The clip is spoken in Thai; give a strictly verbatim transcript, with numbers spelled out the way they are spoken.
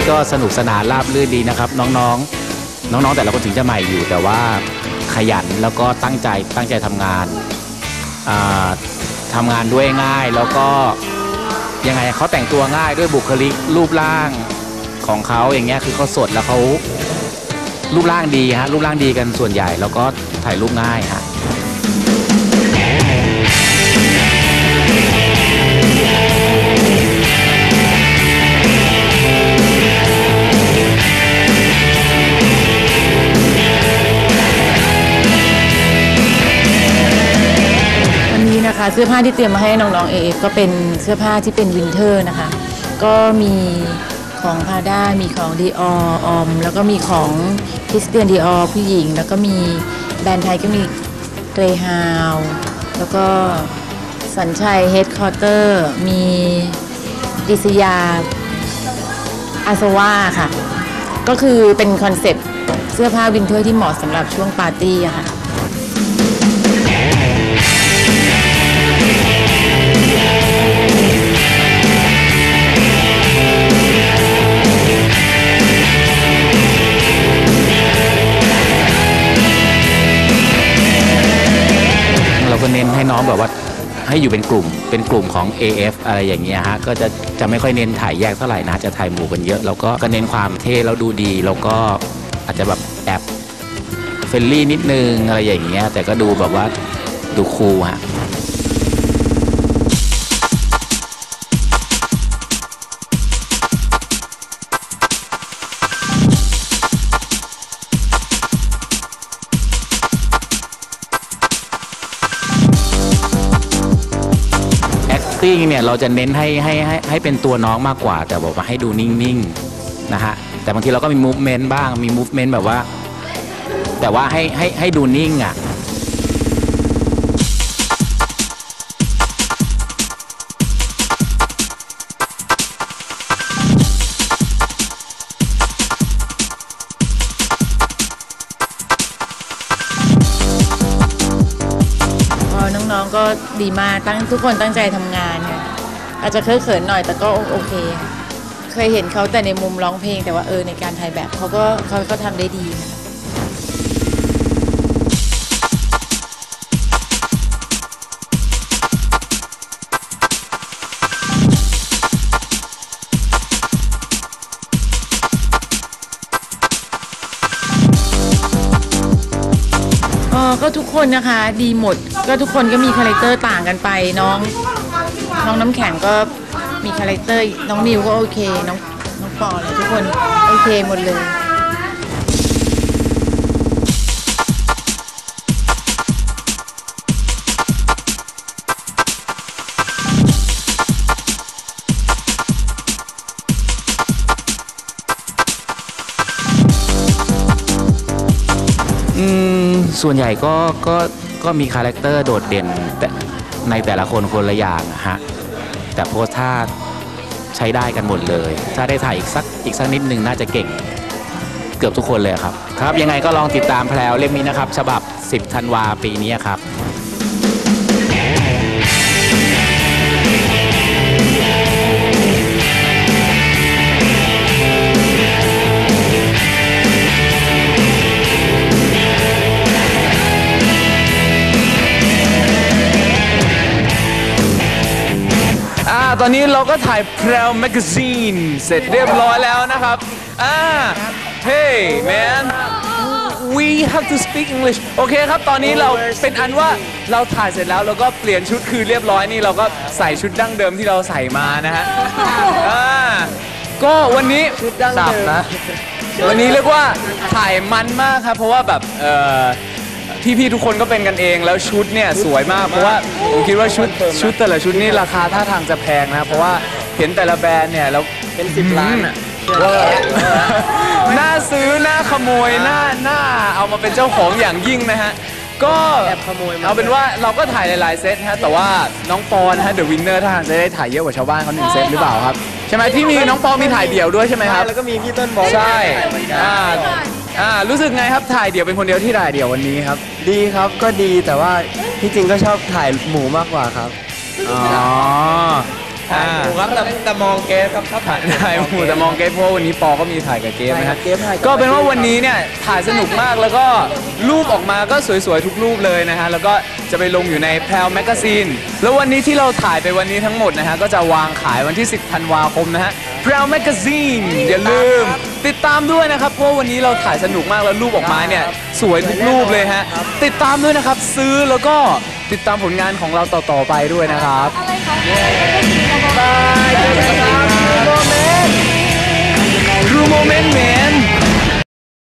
ก็สนุกสนานราบรื่นดีนะครับน้องๆน้องๆแต่ละคนถึงจะใหม่อยู่แต่ว่าขยันแล้วก็ตั้งใจตั้งใจทำงานทำงานด้วยง่ายแล้วก็ยังไงเขาแต่งตัวง่ายด้วยบุคลิกรูปร่างของเขาอย่างเงี้ยคือเขาสดแล้วเขารูปร่างดีฮะรูปร่างดีกันส่วนใหญ่แล้วก็ถ่ายรูปง่ายฮะเสื้อผ้าที่เตรียมมาให้น้องๆ เอ เอฟ ก็เป็นเสื้อผ้าที่เป็นวินเทอร์นะคะก็มีของพาด้ามีของดีออออมแล้วก็มีของคริสเตียนดีออผู้หญิงแล้วก็มีแบรนด์ไทยก็มีเกรฮาวแล้วก็สัญชัยเฮดคอร์เตอร์มีดิสยาอาสวาค่ะก็คือเป็นคอนเซ็ปต์เสื้อผ้าวินเทอร์ที่เหมาะสำหรับช่วงปาร์ตี้อะค่ะเราก็เน้นให้น้องแบบว่าให้อยู่เป็นกลุ่มเป็นกลุ่มของ เอ เอฟ อะไรอย่างเงี้ยฮะก็จะจะไม่ค่อยเน้นถ่ายแยกเท่าไหร่นะจะถ่ายหมู่กันเยอะแล้วก็เน้นความเท่แล้วดูดีแล้วก็อาจจะแบบแอบเฟรนลี่นิดนึงอะไรอย่างเงี้ยแต่ก็ดูแบบว่าดูคูลฮะเนี่ยเราจะเน้นให้ให้ให้ให้เป็นตัวน้องมากกว่าแต่บอกว่าให้ดูนิ่งๆนะฮะแต่บางทีเราก็มีมูฟเมนต์บ้างมีมูฟเมนต์แบบว่าแต่ว่าให้ให้ให้ดูนิ่งอ่ะน้องๆก็ดีมากตั้งทุกคนตั้งใจทำงานค่ะอาจจะเคอะเขินหน่อยแต่ก็โอเคเคยเห็นเขาแต่ในมุมร้องเพลงแต่ว่าเออในการถ่ายแบบเขาก็เขาก็ทำได้ดีก็ทุกคนนะคะดีหมดก็ทุกคนก็มีคาแรคเตอร์ต่างกันไปน้องน้องน้ำแข็งก็มีคาแรคเตอร์น้องนิวก็โอเคน้องน้องปอเลยทุกคนโอเคหมดเลยส่วนใหญ่ก็ก็ก็มีคาแรคเตอร์โดดเด่นแต่ในแต่ละคนคนละอย่างฮะแต่โพสท่าใช้ได้กันหมดเลยถ้าได้ถ่ายอีกสักอีกสักนิดนึงน่าจะเก่งเกือบทุกคนเลยครับครับยังไงก็ลองติดตามแพรวเล่มนี้นะครับฉบับสิบธันวาปีนี้ครับตอนนี้เราก็ถ่ายแพรวแมกกาซีนเสร็จเรียบร้อยแล้วนะครับอ่า Hey man we have to speak English โอเคครับตอนนี้เราเป็นอันว่าเราถ่ายเสร็จแล้วเราก็เปลี่ยนชุดคือเรียบร้อยนี่เราก็ใส่ชุดดั้งเดิมที่เราใส่มานะฮะอ่าก็วันนี้สับนะวันนี้เรียกว่าถ่ายมันมากครับเพราะว่าแบบเอ่อพี่ๆทุกคนก็เป็นกันเองแล้วชุดเนี่ยสวยมากเพราะว่าผมคิดว่าชุดชุดแต่ละชุดนี่ราคาท่าทางจะแพงนะเพราะว่าเห็นแต่ละแบรนด์เนี่ยแล้วเป็นสิบล้านอ่ะน่าซื้อน่าขโมยน่าน่าเอามาเป็นเจ้าของอย่างยิ่งนะฮะก็เอาเป็นว่าเราก็ถ่ายหลายๆเซตฮะแต่ว่าน้องปอนฮะเดอะวินเนอร์ท่าทางจะได้ถ่ายเยอะกว่าชาวบ้านเขาหนึ่งเซตหรือเปล่าครับใช่ไหมที่มีน้องปอมีถ่ายเดี่ยวด้วยใช่ไหมครับแล้วก็มีพี่ต้นบอลใช่อ่าอ่ารู้สึกไงครับถ่ายเดี่ยวเป็นคนเดียวที่ถ่ายเดี่ยววันนี้ครับดีครับก็ดีแต่ว่าที่จริงก็ชอบถ่ายหมู่มากกว่าครับอ๋ออ่าหมูครับแต่แต่มองเกสครับชอบถ่ายถ่ายหมูแต่มองเกมเพราะว่าวันนี้ปอก็มีถ่ายกับเกมนะฮะเกมถ่ายบก็เป็นว่าวันนี้เนี่ยถ่ายสนุกมากแล้วก็รูปออกมาก็สวยๆทุกรูปเลยนะฮะแล้วก็จะไปลงอยู่ในแพรวแมกกาซีนแล้ววันนี้ที่เราถ่ายไปวันนี้ทั้งหมดนะฮะก็จะวางขายวันที่สิบธันวาคมนะฮะแพรวแมกกาซีนอย่าลืมติดตามด้วยนะครับเพราะวันนี้เราถ่ายสนุกมากแล้วรูปออกมาเนี่ยสวยทุกรูปเลยฮะติดตามด้วยนะครับซื้อแล้วก็ติดตามผลงานของเราต่อๆไปด้วยนะครับบายเจอกันครับโมเมนต์ True Moment Man